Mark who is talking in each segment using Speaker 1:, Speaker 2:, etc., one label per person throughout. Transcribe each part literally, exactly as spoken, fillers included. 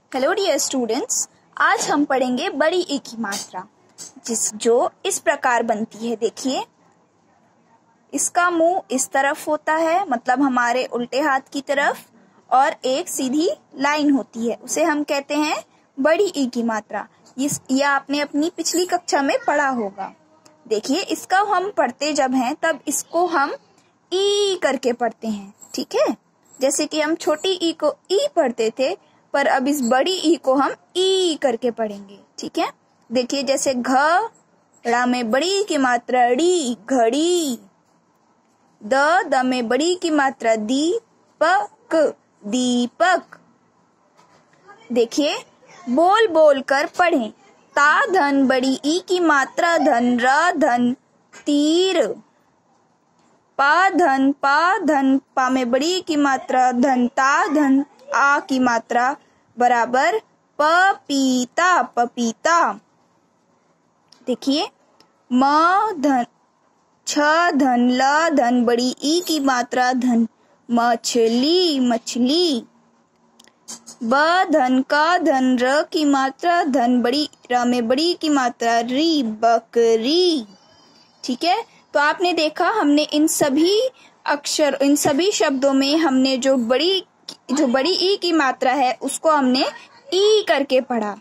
Speaker 1: Hello dear students, आज हम पढ़ेंगे बड़ी ई की मात्रा, जिस जो इस प्रकार बनती है। देखिए, इसका मुंह इस तरफ होता है, मतलब हमारे उल्टे हाथ की तरफ, और एक सीधी लाइन होती है, उसे हम कहते हैं बड़ी ई की मात्रा। इस यह आपने अपनी पिछली कक्षा में पढ़ा होगा। देखिए, इसका हम पढ़ते जब हैं तब इसको हम ई करके पढ़ते हैं, ठीक है। जैसे कि हम छोटी ई को ई पढ़ते थे, पर अब इस बड़ी ई को हम ई करके पढ़ेंगे, ठीक है। देखिए, जैसे घ ड़ा में बड़ी की मात्रा ड़ी, घड़ी। द द में बड़ी की मात्रा दी, पक, दीपक। देखिए, बोल बोल कर पढ़ें। ता धन बड़ी ई की मात्रा धन, र धन तीर। पा धन पा धन पा में बड़ी की मात्रा धन, ता धन आ की मात्रा बराबर पपीता, पपीता। देखिए, म धन छ धन ल धन बड़ी ई की मात्रा धन, मछली, मछली। ब धन का धन र की मात्रा धन, बड़ी र में बड़ी की मात्रा री, बकरी। ठीक है, तो आपने देखा, हमने इन सभी अक्षर इन सभी शब्दों में हमने जो बड़ी जो बड़ी ई की मात्रा है उसको हमने ई करके पढ़ा।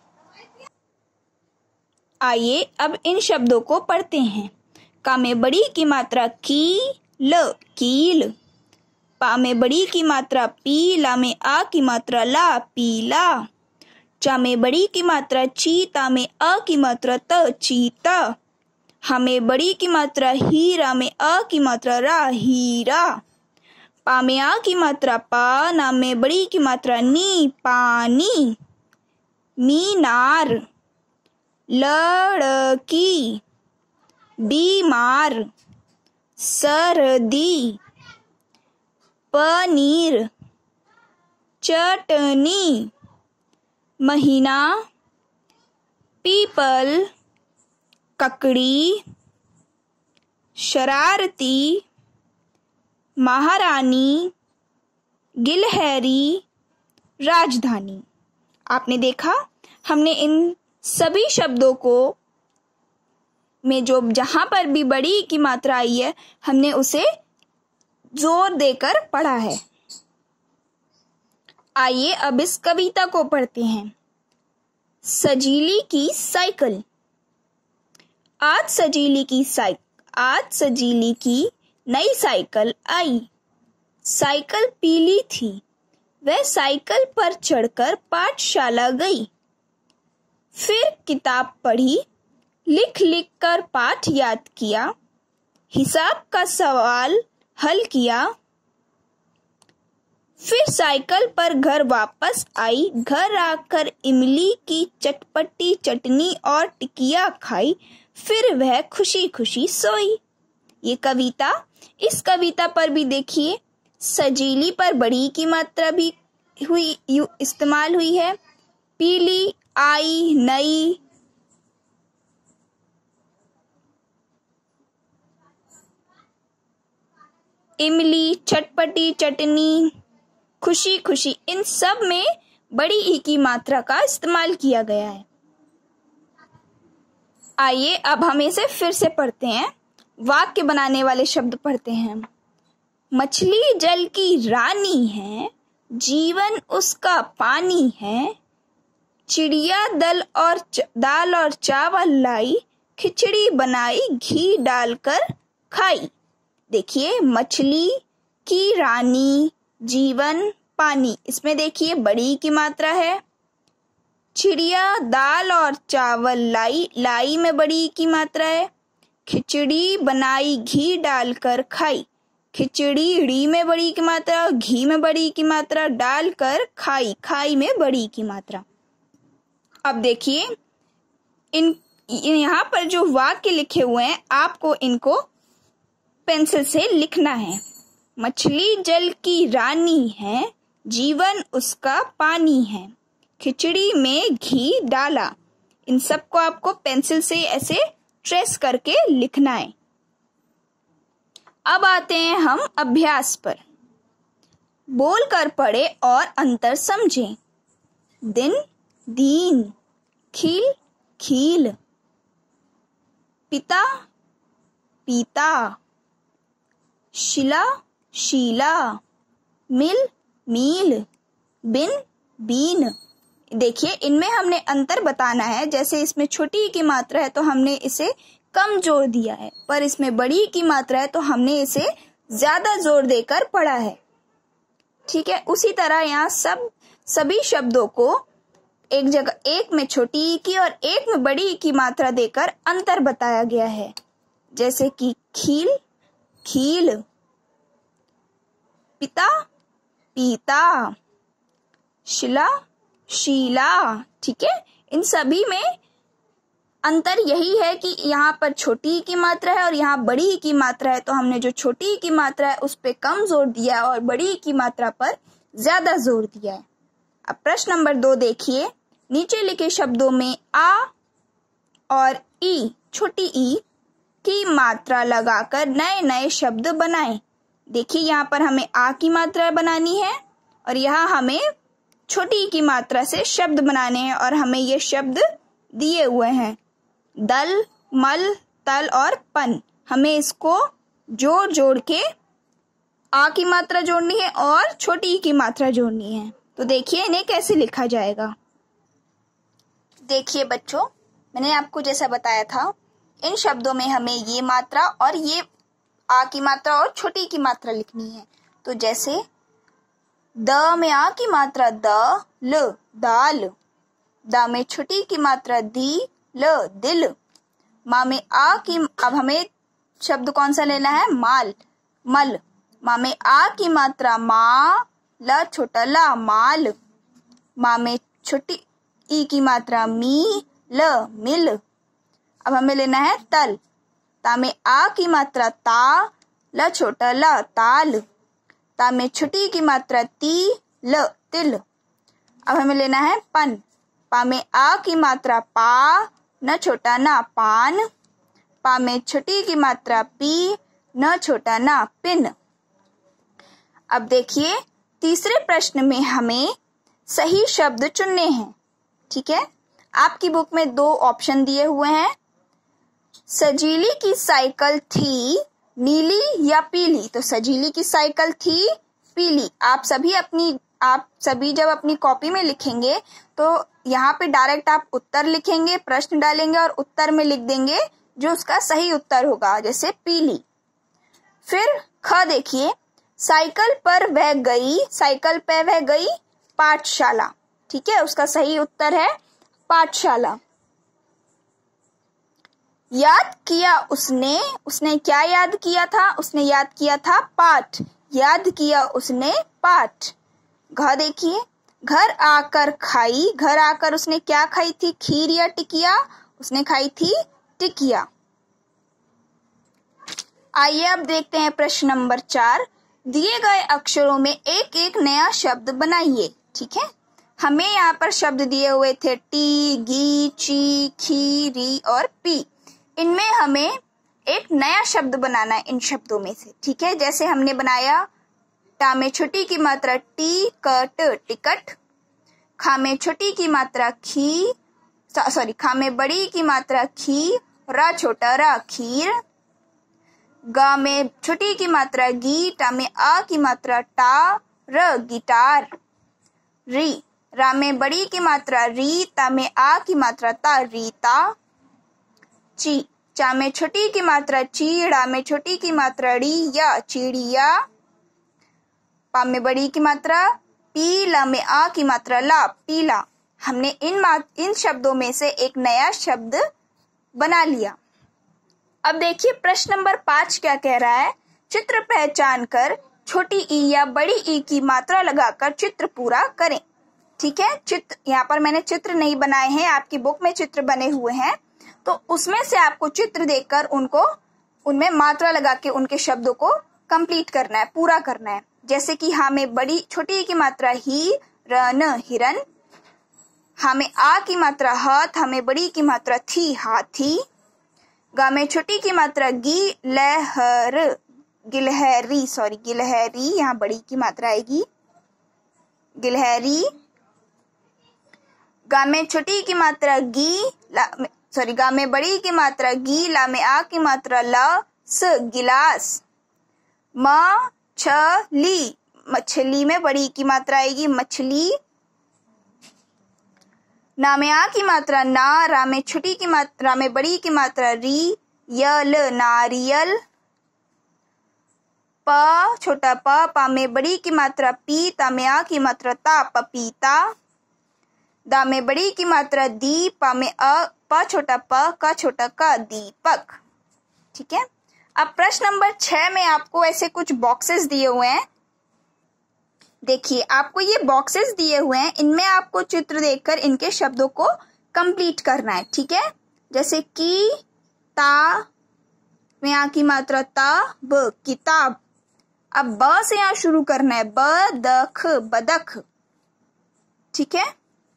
Speaker 1: आइए अब इन शब्दों को पढ़ते हैं। का में बड़ी की मात्रा की, ल, कील। पा में बड़ी की मात्रा पी, ला में आ की मात्रा ला, पीला। चा में बड़ी की मात्रा ची, ता में अ की मात्रा त, चीता। हमें बड़ी की मात्रा ही, रा में अ की मात्रा रा, हीरा। पा में आ की मात्रा पा, ना में बड़ी की मात्रा नी, पानी। मीनार। लड़की, बीमार। सर्दी, पनीर। चटनी, महीना। पीपल, ककड़ी। शरारती, महारानी। गिलहरी, राजधानी। आपने देखा, हमने इन सभी शब्दों को में जो जहां पर भी बड़ी की मात्रा आई है, हमने उसे जोर देकर पढ़ा है। आइए अब इस कविता को पढ़ते हैं। सजीली की साइकिल। आज सजीली की साइकिल आज सजीली की नई साइकिल आई। साइकिल पीली थी, वह साइकिल पर चढ़कर पाठशाला गई। फिर किताब पढ़ी, लिख लिख कर पाठ याद किया। हिसाब का सवाल हल किया। फिर साइकिल पर घर वापस आई। घर आकर इमली की चटपटी चटनी और टिकिया खाई। फिर वह खुशी खुशी सोई। ये कविता इस कविता पर भी देखिए, सजीली पर बड़ी की मात्रा भी हुई यू इस्तेमाल हुई है। पीली, आई, नई। इमली, चटपटी चटनी, खुशी खुशी, इन सब में बड़ी ई की मात्रा का इस्तेमाल किया गया है। आइए अब हम इसे फिर से पढ़ते हैं। वाक्य बनाने वाले शब्द पढ़ते हैं। मछली जल की रानी है, जीवन उसका पानी है। चिड़िया दल और च, दाल और चावल लाई, खिचड़ी बनाई घी डालकर खाई। देखिए, मछली की रानी, जीवन, पानी, इसमें देखिए बड़ी की मात्रा है। चिड़िया दाल और चावल लाई, लाई में बड़ी की मात्रा है। खिचड़ी बनाई घी डालकर खाई, खिचड़ी ड़ी में बड़ी की मात्रा, घी में बड़ी की मात्रा, डालकर खाई, खाई में बड़ी की मात्रा। अब देखिए, इन यहाँ पर जो वाक्य लिखे हुए हैं, आपको इनको पेंसिल से लिखना है। मछली जल की रानी है, जीवन उसका पानी है। खिचड़ी में घी डाला। इन सबको आपको पेंसिल से ऐसे ट्रेस करके लिखना है। अब आते हैं हम अभ्यास पर। बोलकर पढ़े और अंतर समझें। दिन दीन, खील खील, पिता पीता, शिला शीला, मिल मील, बिन बीन। देखिए इनमें हमने अंतर बताना है। जैसे इसमें छोटी की मात्रा है तो हमने इसे कम जोर दिया है, पर इसमें बड़ी की मात्रा है तो हमने इसे ज्यादा जोर देकर पढ़ा है। ठीक है, उसी तरह यहाँ सब सभी शब्दों को एक जगह, एक में छोटी ई की और एक में बड़ी ई की मात्रा देकर अंतर बताया गया है। जैसे कि खील खील, पिता पीता, शिला शीला। ठीक है, इन सभी में अंतर यही है कि यहाँ पर छोटी ई की मात्रा है और यहाँ बड़ी ई की मात्रा है, तो हमने जो छोटी ई की मात्रा है उस पे कम जोर दिया है और बड़ी ई की मात्रा पर ज्यादा जोर दिया है। अब प्रश्न नंबर दो देखिए, नीचे लिखे शब्दों में आ और ई, छोटी ई की मात्रा लगाकर नए नए शब्द बनाएं। देखिए यहाँ पर हमें आ की मात्रा बनानी है और यहाँ हमें छोटी ई की मात्रा से शब्द बनाने हैं और हमें ये शब्द दिए हुए हैं, दल, मल, तल और पन। हमें इसको जोड़ जोड़ के आ की मात्रा जोड़नी है और छोटी ई की मात्रा जोड़नी है। तो देखिए इन्हें कैसे लिखा जाएगा। देखिए बच्चों, मैंने आपको जैसा बताया था, इन शब्दों में हमें ये मात्रा और ये आ की मात्रा और छोटी की मात्रा लिखनी है। तो जैसे द में आ की मात्रा द ल, दाल। द में छोटी की मात्रा दी ल, दिल। मा में आ की, अब हमें शब्द कौन सा लेना है, माल, मल। मा में आ की मात्रा मा, ल छोटा ला, माल। मा में छोटी ई की मात्रा मी, ल, मिल। अब हमें लेना है तल। ता में आ की मात्रा ता, ल छोटा ला, ताल। ता में छोटी की मात्रा ती, ल, तिल। अब हमें लेना है पन। पा में आ की मात्रा पा, न छोटा ना, पान। पा में छोटी की मात्रा पी, न छोटा ना, पिन। अब देखिए तीसरे प्रश्न में हमें सही शब्द चुनने हैं। ठीक है, आपकी बुक में दो ऑप्शन दिए हुए हैं, सजीली की साइकिल थी नीली या पीली। तो सजीली की साइकिल थी पीली। आप सभी अपनी आप सभी जब अपनी कॉपी में लिखेंगे तो यहाँ पे डायरेक्ट आप उत्तर लिखेंगे, प्रश्न डालेंगे और उत्तर में लिख देंगे जो उसका सही उत्तर होगा, जैसे पीली। फिर ख देखिए, साइकिल पर वह गई, साइकिल पे वह गई पाठशाला। ठीक है, उसका सही उत्तर है पाठशाला। याद किया उसने, उसने क्या याद किया था, उसने याद किया था पाठ। याद किया उसने पाठ। घ देखिए, घर आकर खाई, घर आकर उसने क्या खाई थी, खीर या टिकिया, उसने खाई थी टिकिया। आइए अब देखते हैं प्रश्न नंबर चार। दिए गए अक्षरों में एक एक नया शब्द बनाइए। ठीक है, हमें यहाँ पर शब्द दिए हुए थे टी, गी, ची, खी, री और पी। इनमें हमें एक नया शब्द बनाना है इन शब्दों में से। ठीक है, जैसे हमने बनाया टा में छोटी की मात्रा टी, कट, टिकट। खा में छोटी की मात्रा खी, सॉरी खा में बड़ी की मात्रा खी, रा छोटा रा, खीर। गा में छोटी की मात्रा गी, टा में आ की मात्रा टा, र, गिटार। री, रा में बड़ी की मात्रा री, ता में आ की मात्रा ता, रीता। ची, चा में छोटी की मात्रा ची, ड़ा में छोटी की मात्रा ड़ी, या, चिड़िया। पा में बड़ी की मात्रा पी, ला में आ की मात्रा ला, पीला। हमने इन इन शब्दों में से एक नया शब्द बना लिया। अब देखिए प्रश्न नंबर पांच क्या कह रहा है, चित्र पहचान कर छोटी ई या बड़ी ई की मात्रा लगाकर चित्र पूरा करें। ठीक है, चित्र यहाँ पर मैंने चित्र नहीं बनाए हैं, आपकी बुक में चित्र बने हुए हैं, तो उसमें से आपको चित्र देखकर उनको उनमें मात्रा लगा के उनके शब्दों को कंप्लीट करना है, पूरा करना है। जैसे कि हाँ में बड़ी छोटी की मात्रा ही, रन, हिरन। हाँ में आ की मात्रा हाथ, हमें बड़ी की मात्रा थी, हाथी। गा में छोटी की मात्रा गी, लहर, गिलहरी, सॉरी गिलहरी, यहाँ बड़ी की मात्रा आएगी, गिलहरी। गा में छोटी की मात्रा गी, सॉरी गा में बड़ी की मात्रा गी, ला में आ की मात्रा ला, स गिलास। म छ ली, मछली में बड़ी की मात्रा आएगी मछली। ना में आ की मात्रा ना, रा में छोटी की मात्रा, रा में बड़ी की मात्रा री, यल नारियल। प छोटा प, पा में बड़ी की मात्रा पी, ता में आ की मात्रा ता, पपीता। दा में बड़ी की मात्रा दी, पा में अ, प छोटा प, क छोटा क, दीपक। ठीक है। अब प्रश्न नंबर छह में आपको ऐसे कुछ बॉक्सेस दिए हुए हैं। देखिए, आपको ये बॉक्सेस दिए हुए हैं, इनमें आपको चित्र देखकर इनके शब्दों को कंप्लीट करना है। ठीक है। जैसे की, ता में आ की मात्रा ता, ब किताब। अब ब से यहां शुरू करना है, ब द ख बदख। ठीक है।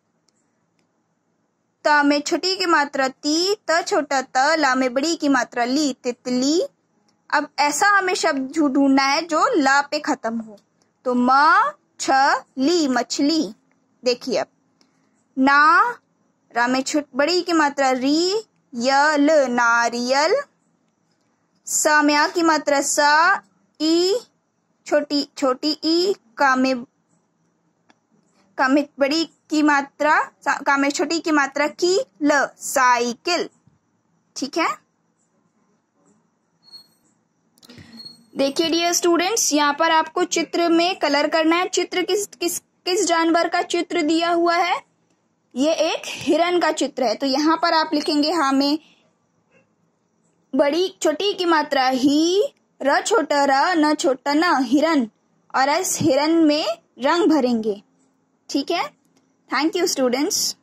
Speaker 1: त में छोटी की मात्रा ती, त छोटा त, ला में बड़ी की मात्रा ली, तितली। अब ऐसा हमें शब्द ढूंढना है जो ला पे खत्म हो, तो म छ ली मछली। देखिए अब ना, रा में छोट बड़ी की मात्रा री, यल नारियल। सा में आ की मात्रा सा, ई छोटी छोटी ई, का में का में बड़ी की मात्रा, का में छोटी की मात्रा की, ल साइकिल। ठीक है। देखिए डियर स्टूडेंट्स, यहाँ पर आपको चित्र में कलर करना है। चित्र किस किस किस जानवर का चित्र दिया हुआ है? ये एक हिरन का चित्र है। तो यहाँ पर आप लिखेंगे हा में बड़ी छोटी की मात्रा ही, र छोटा र, न छोटा न, हिरन। और इस हिरन में रंग भरेंगे। ठीक है। Thank you students.